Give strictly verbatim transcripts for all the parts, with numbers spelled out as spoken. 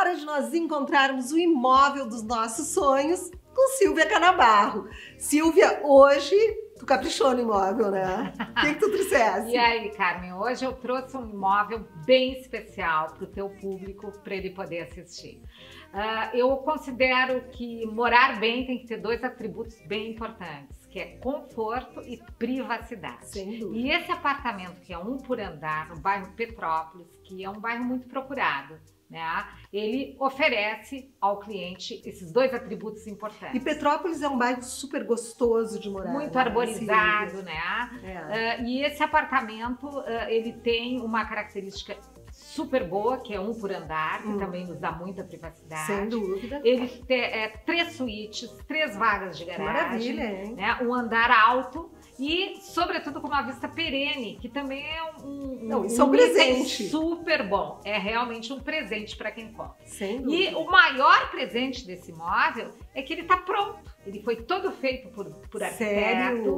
hora de nós encontrarmos o imóvel dos nossos sonhos com Silvia Canabarro. Silvia, hoje tu caprichou no imóvel, né? O que, que tu trouxeste? E aí, Carmen, hoje eu trouxe um imóvel bem especial para o teu público, para ele poder assistir. Uh, eu considero que morar bem tem que ter dois atributos bem importantes, que é conforto e privacidade. Sem dúvida. E esse apartamento, que é um por andar, no bairro Petrópolis, que é um bairro muito procurado, né? Ele oferece ao cliente esses dois atributos importantes. E Petrópolis é um bairro super gostoso de morar. Muito né? arborizado, né? É. Uh, e esse apartamento, uh, ele tem uma característica super boa, que é um por andar, que hum. também nos dá muita privacidade. Sem dúvida. Ele tem é, três suítes, três vagas de garagem. Que maravilha, hein? Né? Um andar alto e, sobretudo, com uma vista perene, que também é um, Não, um, isso é um presente super bom. É realmente um presente para quem compra. Sem dúvida. E o maior presente desse imóvel é que ele está pronto. Ele foi todo feito por, por arquiteto,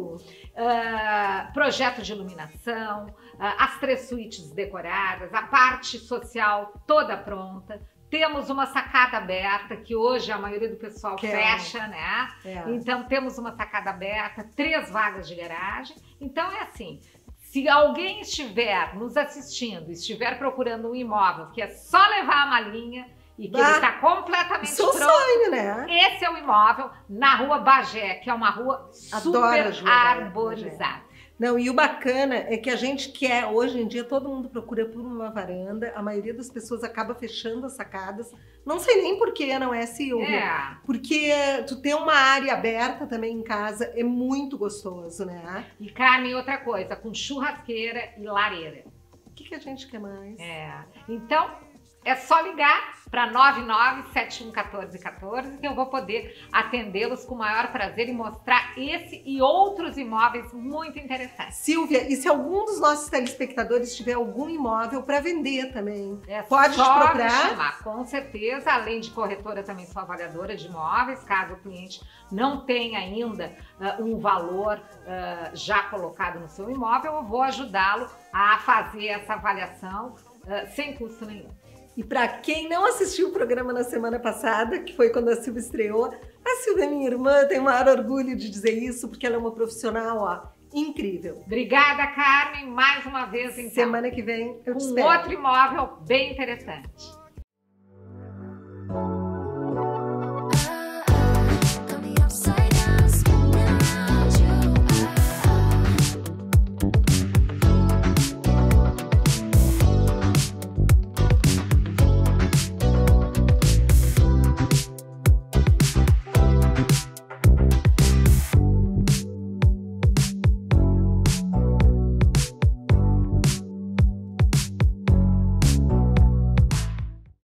uh, projeto de iluminação, uh, as três suítes decoradas, a parte social toda pronta. Temos uma sacada aberta, que hoje a maioria do pessoal que fecha, é. né? É. Então temos uma sacada aberta, três vagas de garagem. Então é assim, se alguém estiver nos assistindo, estiver procurando um imóvel que é só levar a malinha e que ah, ele está completamente seu pronto, sonho, né? Esse é o imóvel na Rua Bagé, que é uma rua Adoro super arborizada. Não, e o bacana é que a gente quer, hoje em dia, todo mundo procura por uma varanda, a maioria das pessoas acaba fechando as sacadas. Não sei nem por que não é, Silvia. É. Porque tu ter uma área aberta também em casa é muito gostoso, né? E, Carmen, outra coisa, com churrasqueira e lareira. O que, que a gente quer mais? É. Então, é só ligar para nove nove sete um um quatro um quatro que eu vou poder atendê-los com o maior prazer e mostrar esse e outros imóveis muito interessantes. Silvia, e se algum dos nossos telespectadores tiver algum imóvel para vender também, é pode só te procurar? Me chamar, com certeza. Além de corretora, também sou avaliadora de imóveis. Caso o cliente não tenha ainda uh, um valor uh, já colocado no seu imóvel, eu vou ajudá-lo a fazer essa avaliação uh, sem custo nenhum. E para quem não assistiu o programa na semana passada, que foi quando a Silvia estreou, a Silvia é minha irmã, tenho o maior orgulho de dizer isso, porque ela é uma profissional, ó, incrível. Obrigada, Carmen, mais uma vez, então. Semana que vem eu te com espero. outro imóvel bem interessante.